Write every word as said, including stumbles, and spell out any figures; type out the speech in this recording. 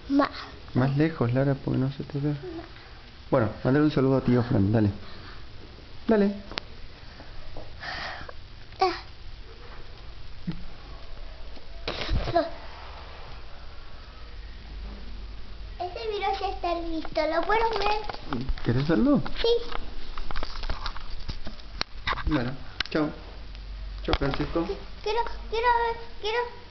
Más. Más lejos, Lara, porque no se te ve. Bueno, mandale un saludo a tío Fran, dale. Dale. Ah. Ese video ya está listo, ¿lo puedo ver? ¿Quieres verlo? Sí. Bueno, chao. Chao, Francisco. Quiero, quiero ver, quiero...